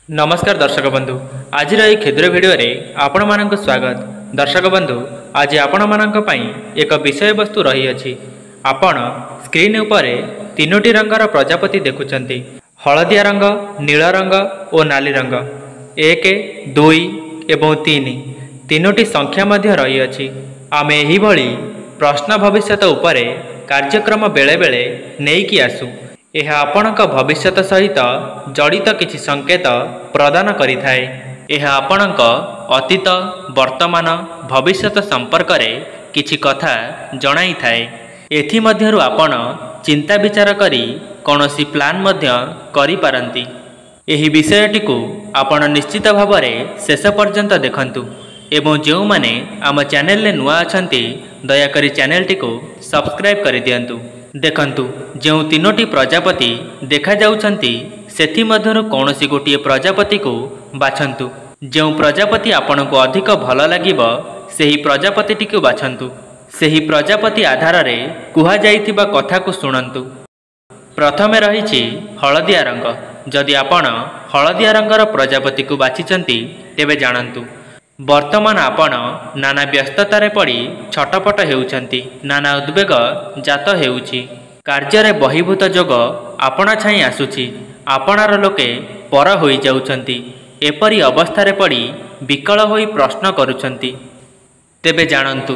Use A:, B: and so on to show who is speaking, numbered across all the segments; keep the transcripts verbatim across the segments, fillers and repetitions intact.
A: नमस्कार दर्शक बंधु आज क्षुद्र भिडियो आपण मानक स्वागत। दर्शक बंधु आज आपण मानक पई एक विषय वस्तु रही अछि। आपण स्क्रीन उपर तीनोटी रंगर प्रजापति देखुचंती, हलदिया रंग, नील रंग और नाली रंग। एक दुई एवं तीन तीनोटी संख्या मध्य रही अछि। आमे एही भली प्रश्न भविष्यत उपरे कार्यक्रम बेले बेले नेइकी आसु। यह आपणक भविष्यत सहित जड़ित किछि संकेत प्रदान करिथाए। यह आपणक अतीत, वर्तमान, भविष्यत संपर्क रे किछि कथा जणाई थाए। एथि मध्यरु आपण चिंता विचार करी कोनोसी प्लान मध्य करि पारंती। एही विषयटी को आपण निश्चित भावरे शेष पर्यंत देखंतु एवं जो माने आम चैनल ले नुआ अछंती दयाकरी चैनल टी को सब्सक्राइब करि दियंतु। देखंतु जो तीनोटी प्रजापति देखा जाउछंती सेथि मध्यरु कोनोसी गोटिए प्रजापति को बाछंतु। जो प्रजापति आपनको अधिक भल लागिब सेही प्रजापति टी को बाछंतु। सेही प्रजापति आधार रे कुहा जाइथिबा कथा को सुनंतु। प्रथमे रहिछि हलदिया रंग। जदि आपण हलदिया रंगर प्रजापति को बाछिचंती तेबे जानंतु वर्तमान आपण नाना व्यस्ततारे पड़ी छटपट हेउछंती, नाना उद्वेग जात हेउछि। कार्य बहिभूत जोग आपणा छाई आसुछि, आपणार लोके पर होई जाउछंती। एपरी अवस्थारे पड़ी विकल होई प्रश्न करुछंती। तेबे जानंतु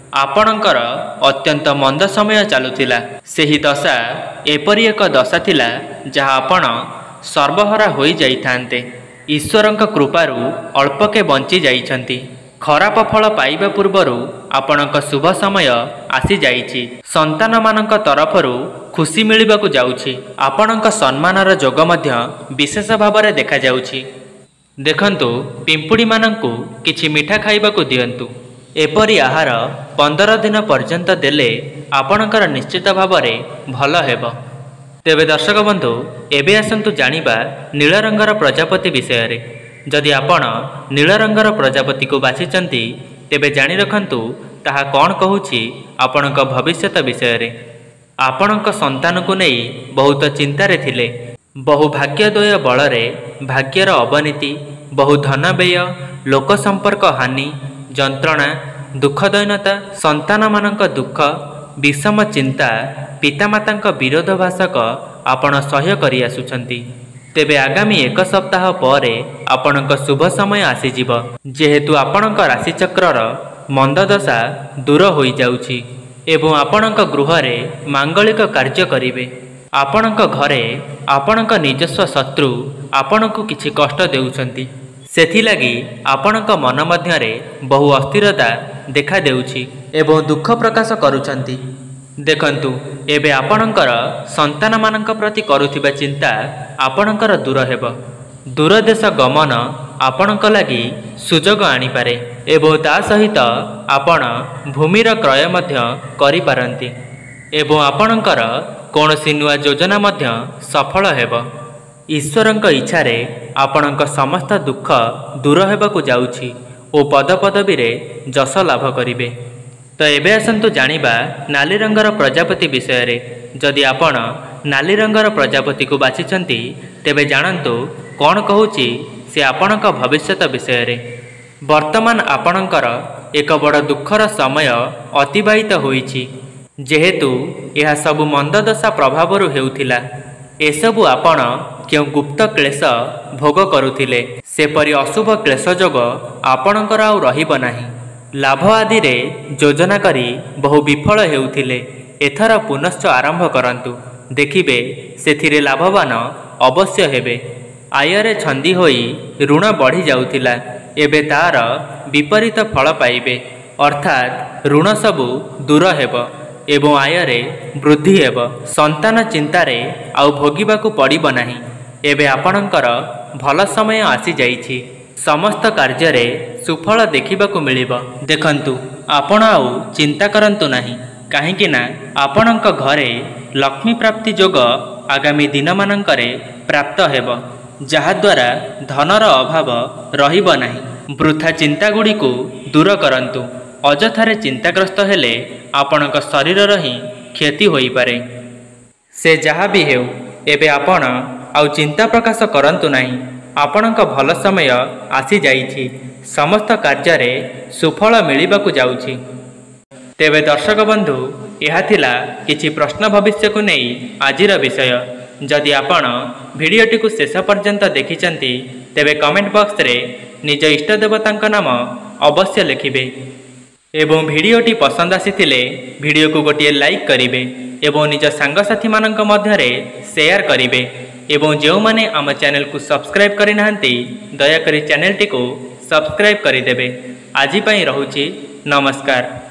A: आपणकर अत्यंत मंद समय चालुथिला। सेही दशा एपरी एक दशा थिला जहा आपण सर्वहरा होई जाइथान्ते। ईश्वरंक कृपारू अल्पके बंची जाइछंती। खराप फल पाइबा पूर्वरु आपणक शुभ समय आसी जाइछि। संतान मानक तरफरु खुशी मिलिबाकु जाउछि। आपणक सम्मानर जोग मध्य विशेष भावरे देखा जाउछि। देखंतु पिंपुड़ी मानंकु किछि मिठा खाइबाकु दियंतु। एपरी आहार पंदर दिन पर्यंत देले आपणकर निश्चित भावरे भल हेबो। तेबे दर्शक बंधु एबे आसंतु जानिबा नील रंगर प्रजापति विषय रे। जदि आपण नील रंगर प्रजापति को बाछिचंती तेबे जानि रखंतु ताहा कोन कहूछि आपणक भविष्यत विषय रे। आपणक संतान को नेई बहुत चिंता रे थिले। बहु भाग्योदय बलरे भाग्यर अवनीति, बहु धन व्यय, लोक संपर्क हानि, जंत्रणा, दुख दैनता, संतान मानक दुख, विषम चिंता, पितामातांक विरोधभाषक आपण सह्य करि आसुछंती। तेबे आगामी एक सप्ताह परे आपणक शुभ समय आसीजिब। जेहेतु आपणक राशिचक्रर मंददशा दूर होई जाउछि एवं आपणक गृहरे मांगलिक कार्य करिवे। आपणक घरे आपणक निजस्व शत्रु आपणकु किछि कष्ट देउछंती। सेथिलागि आपणक मन मध्यरे बहु अस्थिरता देखा देउछि एवं दुख प्रकाश करुछंती। देखंतु एबे आपणकर संतान मानक प्रति करुथिबा चिंता आपणकर दूर हेब। दूरदेश गमन आपणक लागि सुजोग आनी पारे एवं ता सहित आपण भूमिर क्रय मध्य करि पारंती एवं आपणकर कोनोसी नुआ योजना मध्य सफल हेब। ईश्वरंक इच्छारे आपणक समस्त दुख दूर हेबाकु जाउछि ओ पद पदवी रे जस लाभ करिवे। तो एबे आसंतु जानिबा नाली रंगर प्रजापति विषय रे। जदि आपण नाली रंगर प्रजापति को बाछिचंती तेबे जानंतु कोन कहूछि से आपणक भविष्यत विषय रे। वर्तमान आपणकर एक बड़ दुखर समय अतिबाहित होईछि। जेहेतु यह सबु मंददशा प्रभावरु हेउथिला। एसबु आपण क्यों गुप्त क्लेश भोग करुथिले, सेपरि अशुभ क्लेश जोग आपणकर आउ रहिब नाही। लाभ आदि रे योजना करी बहु विफल हेउथिले। एथर पुनश्च आरंभ करंतु, देखिबे सेथिरे लाभवान अवश्य हेबे। आयरे छंदी होई ऋण बढ़ी जाउथिला, एबे तार विपरीत फल पाइबे। अर्थात ऋण सबु दूर हेब एवं आयरे वृद्धि हेब। संतान चिंतारे आउ भोगिबाकु पड़िब नाही। एबे आपणकर भल समय आसी जाइछि। समस्त कार्य सुफल देखिबाकु मिलिब। देखंतु आपण आउ चिंता करंतु नाही, काहेकि ना आपणक घरे लक्ष्मी प्राप्ति जोग आगामी दिन मानंकरे प्राप्त हेब, जहा द्वारा धनर अभाव रहिब नाही। वृथा चिंता गुडी को दूर करंतु। अजथारे चिंताग्रस्त हेले आपणक शरीरर ही क्षति होई पारे। से जहा भी हेउ एबे आपण आउ चिंता प्रकाश करंतु नाही। ଆପଣଙ୍କ ଭଲ ସମୟ ଆସିଯାଇଛି। ସମସ୍ତ କାର୍ଯ୍ୟରେ ସୁଫଳ ମିଳିବାକୁ ଯାଉଛି। ତେବେ ଦର୍ଶକ ବନ୍ଧୁ, ଏହା ଥିଲା କିଛି ପ୍ରଶ୍ନ ଭବିଷ୍ୟକୁ ନେଇ ଆଜିର ବିଷୟ। ଯଦି ଆପଣ ଭିଡ଼ିଓଟିକୁ ଶେଷ ପର୍ଯ୍ୟନ୍ତ ଦେଖିଛନ୍ତି, ତେବେ କମେଣ୍ଟ ବକ୍ସରେ ନିଜ ଇଷ୍ଟଦେବତାଙ୍କ ନାମ ଅବଶ୍ୟ ଲେଖିବେ ଏବଂ ଭିଡ଼ିଓଟି ପସନ୍ଦ ଆସିଥିଲେ ଭିଡ଼ିଓକୁ ଗୋଟିଏ ଲାଇକ୍ କରିବେ ଏବଂ ନିଜ ସାଙ୍ଗସାଥିମାନଙ୍କ ମଧ୍ୟରେ ସେୟାର କରିବେ ଏବଂ ଯେଉଁମାନେ ଆମ ଚ୍ୟାନେଲକୁ ସବସ୍କ୍ରାଇବ୍ କରିନାହାନ୍ତି, ଦୟାକରି ଚ୍ୟାନେଲଟିକୁ ସବସ୍କ୍ରାଇବ୍ କରିଦେବେ। ଆଜି ପାଇଁ ରହୁଛି, ନମସ୍କାର।